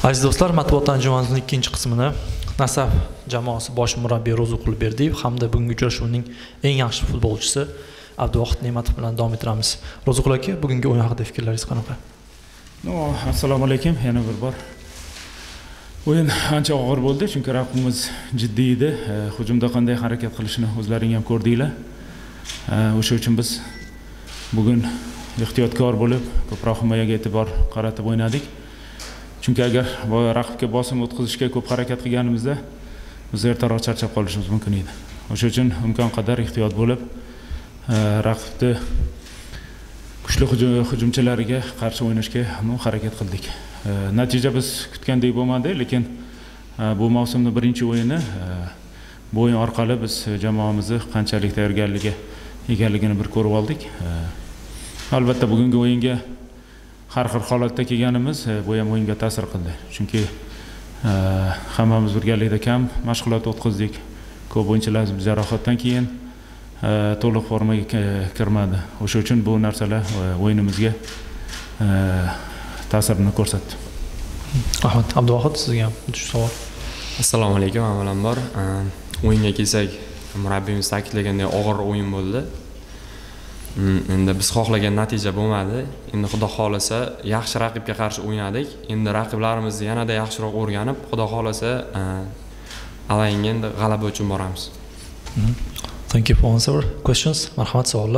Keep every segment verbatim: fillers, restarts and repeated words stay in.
Aziz do'stlar, matbuot anjumanimizning ikkinchi qismini Nasaf jamoasi bosh murabbiyi Ro'ziqul Berdiyev hamda bugungi uchrashuvning eng yaxshi futbolchisi Abduvohid Ne'matov bilan davom ettiramiz. Ro'ziqul aka, bugungi o'yin haqida fikrlaringiz qanaqa? No, assalomu alaykum, yana bir bor. O'yin ancha og'ir bo'ldi, chunki raqibimiz jiddiy edi. Hujumda qanday harakat qilishini o'zlaring ham ko'rdinglar. O'sha uchun biz bugun ehtiyotkor bo'lib, ko'proq himoyaga e'tibor qaratib o'ynadik. Chunki agar raqibga bosim o'tkazishga ko'p harakat qilganimizda, biz ertaroq charchab qolishimiz mumkin edi. O'sha uchun imkon qadar ehtiyot bo'lib, raqibni kuchli hujumchilariga qarshi o'ynashga harakat qildik. Natija biz kutgandek bo'lmadi, lekin bu mavsumning birinchi o'yini, bu o'yin orqali biz jamoamizni qanchalik tayyorgarligi egaligini bir ko'rib oldik. Albatta bugungi o'yinga har xil holatda kelganimiz bu ham o'yinga ta'sir qildi. Chunki hammamiz birgalikda kam mashg'ulot o'tkazdik. Ko'p o'yinchilarimiz jarohatdan keyin to'liq formaga kirmadi. O'sha uchun bu narsalar o'yinimizga ta'sirini ko'rsatdi. Rahmat. Abduvohid, sizga ham savol. Assalomu alaykum, avvalambor. O'yinga kelsak, murabbiyimiz ta'kidlagandek og'ir o'yin bo'ldi. Endi biz xohlagan natija bo'lmadi. Endi xudo xolasa yaxshi raqibga qarshi o'ynadik. Endi raqiblarimizni yanada yaxshiroq o'rganib, xudo xolasa alayinga endi g'alaba uchun boramiz. Thank you for answer questions. Marhamat, savollar.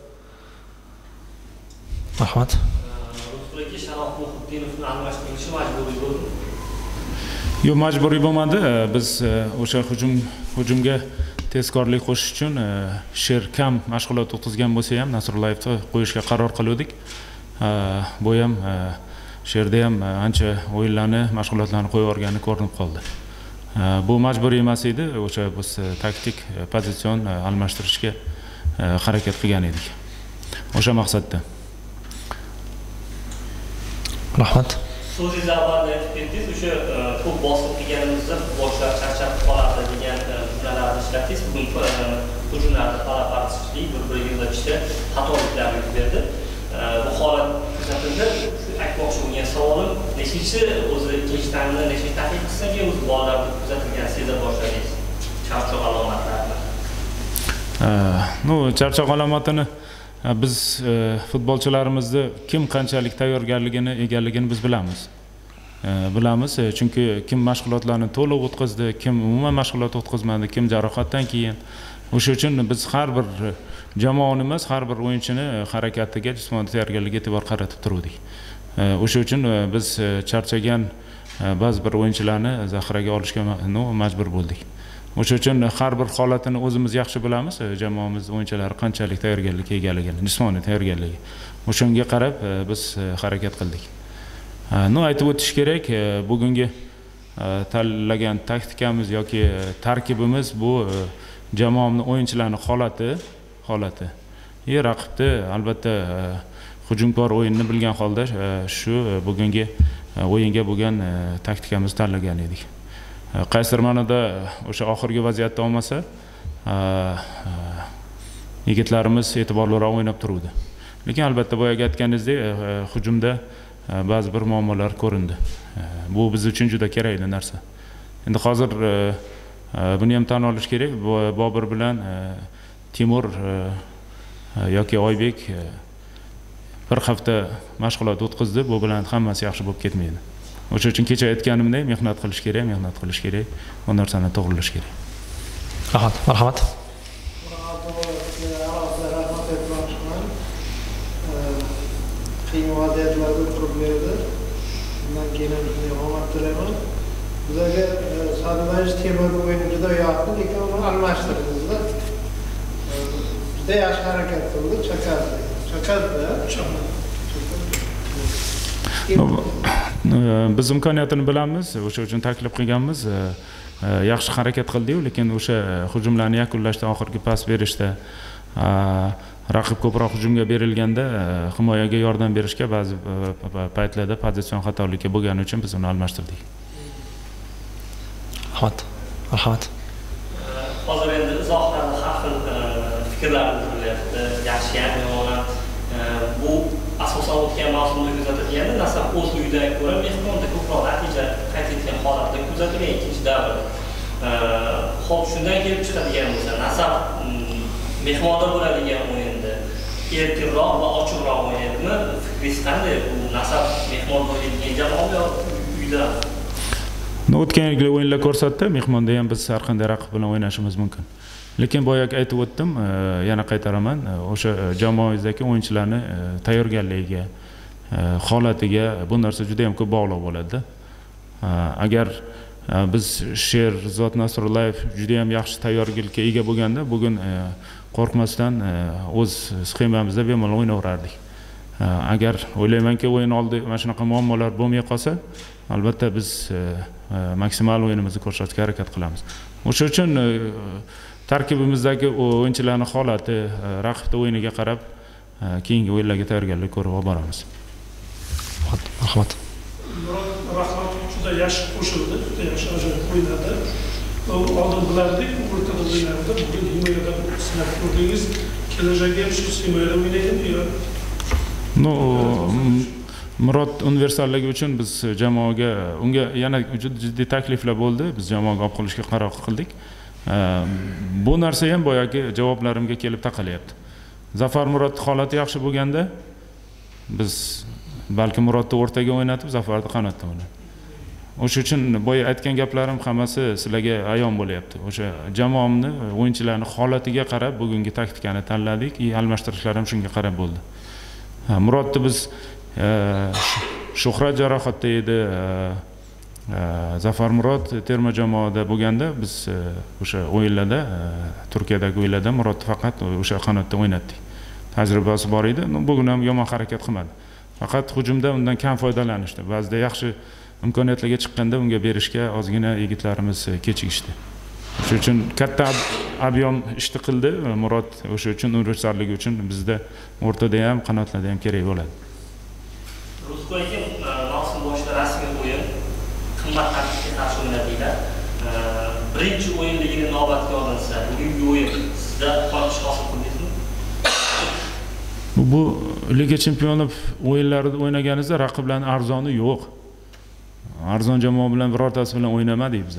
Marhamat. Ro'ziqulga Sharof Muhitdinovni almashtirilishi majburiy bo'ldimi? Yo'q, majburiy bo'lmadi. Biz o'sha hujum hujumga tezkorlik qo'shish uchun Sher kam mashg'ulot o'tkazgan bo'lsa ham Nasrullayevni qo'yishga qaror qildik. Bu ham Sherda ham ancha o'yinlarni, mashg'ulotlarni qo'yib o'rganib ko'rinib qoldi. Bu majburiy emas edi, o'sha biz taktik pozitsion almashtirishga harakat qilgan edik. O'sha maqsadda. Rahmat. So'zingiz avvalda aytib ketdingiz, o'sha ko'p bosib kelganimizda boshlar charchab qoladi degan jumlalarni ishlatdingiz. Bugun hujumlarda pala-parchalik, bir-biriga uzatishda xatoliklar yuz berdi. Bu holat kuzatildi. Aytmoqchi bo'lgan savolim, nechinchi o'zi ikkinchi taymda nechinchi daqiqasiga o'zi bolalarda kuzatilgan seza boshladingiz? Charchoq alomatlarini. No, charchoq alomatini biz futbolchilarimizni kim qanchalik tayyorgarligini egaligini biz bilamiz. Bilamiz, chunki kim mashg'ulotlarni to'liq o'tkazdi, kim umuman mashg'ulot o'tkazmadi, kim jarohatdan keyin. O'sha uchun biz har bir jamoani emas, har bir o'yinchini harakatiga, jismoniy tayyorgarligiga e'tibor qaratib turdik. O'sha uchun biz charchagan ba'zi bir o'yinchilarni zaxiraga olishga majbur bo'ldik. O'sha uchun har bir holatini o'zimiz yaxshi bilamiz, jamoamiz o'yinchilari qanchalik tayyorgarlikka egaligini, jismoniy tayyorgarligi. O'shanga qarab biz harakat qildik. No, aytib o'tish kerak, bugungi tanlagan taktikamiz yoki tarkibimiz bu jamoamning o'yinchilarining holati, holati. E raqibni albatta hujumkor o'yinni bilgan holda shu bugungi o'yinga bo'lgan taktikamizni tanlagan edik. Qaysidir ma'noda o'sha oxirgi vaziyatda olmasa, yigitlarimiz e'tiborliroq o'ynab turdi. Lekin albatta boyaga aytganingizdek, hujumda ba'zi bir muammolar ko'rindi. Bu biz uchun juda kerakli narsa. Endi hozir buni ham tan olish kerak. Bobur bilan Timur yoki Oybek bir hafta mashg'ulot o'tkazdi, bu bilan hammasi yaxshi bo'lib ketmaydi. O'sha uchun kecha aytganimdek, mehnat qilish kerak, mehnat qilish kerak, bu narsani to'g'rilash kerak. Rahmat, marhamat. Qiyin vaziyatlarda turib berdi. Bundan keyin omad tilayman. Bizga Sadulayev Temurning o'yini juda yoqdi, lekin uni almashtirdingizlar. Juda yaxshi harakat qildi, chaqardi. Chaqardi. Biz imkoniyatini bilamiz, o'sha uchun taklif qilganmiz. Yaxshi harakat qildik, lekin o'sha hujumlarni yakunlashda, oxirgi pas berishda, raqib ko'proq hujumga berilganda himoyaga yordam berishga ba'zi paytlarda pozitsion xatolikka bo'lgani uchun biz uni almashtirdik. Rahmat. Rahmat. Hozir endi izohlarda har xil fikrlar bildirilyapti. Yaxshi ham, yomon. Bu asosan o'tgan mavsumda kuzatilganda Nasaf o'z uyida ko'ra mehmonda ko'proq natija kuzatilgan ikkinchi davr. Xo'p, shundan kelib chiqadigan bo'lsa, Nasaf mehmonda bo'ladigan o'yinda erkinroq va ochiqroq o'ynaydimi? Fikringiz qanday? Bu Nasaf mehmonda o'ynaydigan jamoa yoki uyda? O'tgan yilgi o'yinlar ko'rsatdi, mehmonda ham biz har qanday raqib bilan o'ynashimiz mumkin. Lekin boyagi aytib o'tdim, yana qaytaraman, o'sha jamoangizdagi o'yinchilarni tayyorgarligiga, holatiga bu narsa juda ham ko'p bog'liq bo'ladi. Agar biz Sherzod Nasrullayev juda ham yaxshi tayyorgarlikka ega bo'lganda, bugun qo'rqmasdan o'z sxemamizda bemalol o'ynaverardik. Agar o'ylaymanki, o'yin oldi mana shunaqa muammolar bo'lmay qolsa, albatta biz maksimal o'yinimizni ko'rsatishga harakat qilamiz. O'sha uchun tarkibimizdagi o'yinchilarning holati, raqibning o'yiniga qarab, keyingi o'yinlarga tayyorgarlik ko'rib olib boramiz. Rahmat. Rahmat juda yaxshi qo'shildi, juda yaxshi ajoyib o'ynadi. Oldin bilardik, o'rtada o'ynardi, bugun himoyada sinab ko'rdingiz. Kelajakda ham shu himoyada o'ynaydimi yo? No, Murod universalligi uchun biz jamoaga, unga yana juda jiddiy takliflar bo'ldi. Biz jamoaga olib qolishga qaror qildik. Bu narsa ham boyagi javoblarimga kelib taqalyapti. Zafar Murod holati yaxshi bo'lganda biz balki Murodni o'rtaga o'ynatib, Zafarni qanotda o'ynatdik. O'sha uchun boya aytgan gaplarim hammasi sizlarga ayon bo'lyapti. O'sha jamoamni, o'yinchilarning holatiga qarab bugungi taktikani tanladik, almashtirishlar ham shunga qarab bo'ldi. Murodni biz Shuhrat jarohatda edi. Zafar Murod terma jamoada bo'lganda biz o'sha o'yinlarda, Turkiyadagi o'yinlarda Murodni faqat o'sha qanotda o'ynatdik. Tajribasi bor edi. Bugun ham yomon harakat qilmadi. Faqat hujumda undan kam foydalanishdi. Ba'zida yaxshi imkoniyatlarga chiqqanda unga berishga ozgina yigitlarimiz kechikishdi. O'sha uchun katta ob'yom ishni qildi Murod. O'sha uchun universalligi uchun bizda o'rtada ham, qanotlarda ham kerak bo'ladi. Rusqoyga mavsum boshida rasmiy o'yin qimmat tarkibga qarshi o'ynadinglar. Birinchi o'yinligini inobatga olinsa, bugungi o'yin sizda qoniqish hosil qildingizmi? Bu Liga Chempionlar o'yinlarida o'ynaganingizda raqiblarning arzoni yo'q. Arzon jamoa bilan birortasi bilan o'ynamadik biz.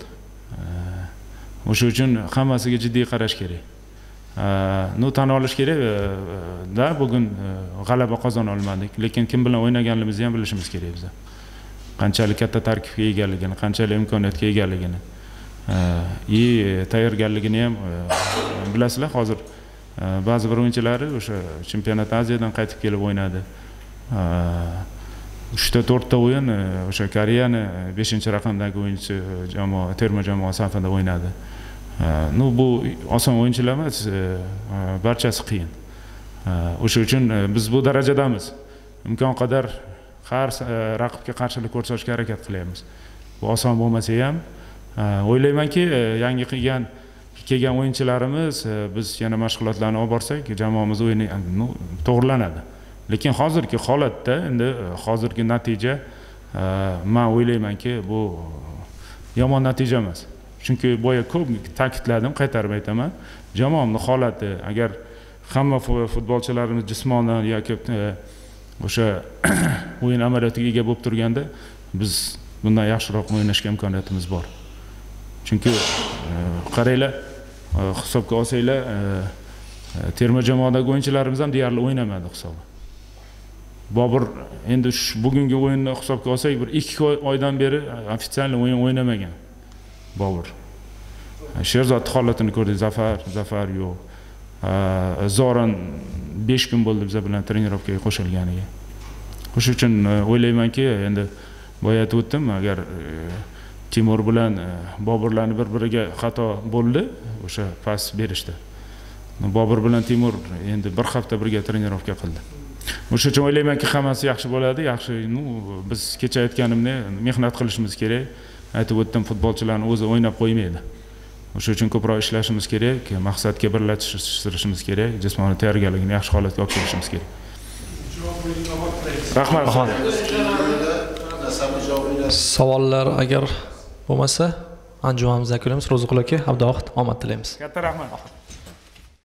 O'sha uchun hammasiga jiddiy qarash kerak. No, tan olish kerak, da bugun g'alaba qozona olmadik, lekin kim bilan o'ynaganligimizni ham bilishimiz kerak biz. Qanchalik katta tarkibga egaligini, qanchalik imkoniyatga egaligini, i tayyorgarligini ham bilasizlar. Hozir ba'zi bir o'yinchilari o'sha Chempionat Aziyadan qaytib kelib o'ynadi. uchta to'rtta o'yin o'sha Koreyani beshinchi raqamdagi o'yinchi jamoa, terma jamoa safida o'ynadi. No, bu oson o'yinchilar emas, barchasi qiyin. O'sha uchun biz bu darajadamiz. Imkon qadar har raqibga qarshilik ko'rsatishga harakat qilyapmiz. Bu oson bo'lmasa ham, o'ylaymanki, yangi qilgan kelgan o'yinchilarimiz biz yana mashg'ulotlarni olib borsak, jamoamiz o'yini to'g'rilanadi. Lekin hozirgi holatda, endi hozirgi natija men o'ylaymanki, bu yomon natija emas. Chunki boya ko'p ta'kidladim, qaytarib aytaman. Jamoamning holati, agar hamma futbolchilarimiz jismonan yoki o'sha o'yin amaliyotiga ega bo'lib turganda, biz bundan yaxshiroq o'ynashga imkoniyatimiz bor. Chunki qaranglar, hisobga olsanglar, terma jamoadagi o'yinchilarimiz ham deyarli o'ynamadi hisobda. Bobur endi bugungi o'yinni hisobga olsak, bir ikki oydan beri ofitsial o'yin o'ynamagan. Bobur. Sherzod holatini ko'rdik, Zafar, Zafar yo'q. Zoran besh kun bo'ldi biz bilan trenirovkaga qo'shilganiga. O'sha uchun o'ylaymanki, endi boya aytib o'tdim, agar Timur bilan Boburlarni bir-biriga xato bo'ldi, o'sha pas berishdi. Bobur bilan Timur endi bir hafta birga trenirovka qildi. O'sha uchun o'ylaymanki, hammasi yaxshi bo'ladi. Yaxshi, biz kecha aytganimni mehnat qilishimiz kerak. Aytib o'tdim, futbolchilarni o'zi o'ynab qo'ymaydi. O'sha uchun ko'proq ishlashimiz kerak, maqsadga birlashtirishimiz kerak, jismoniy tayyorgarlikni yaxshi holatga olib kelishimiz kerak. Rahmat. Savollar agar bo'lmasa, anjumanimizdan ko'ramiz. Ro'ziqul aka, Abduvohid, omad tilaymiz. Katta rahmat.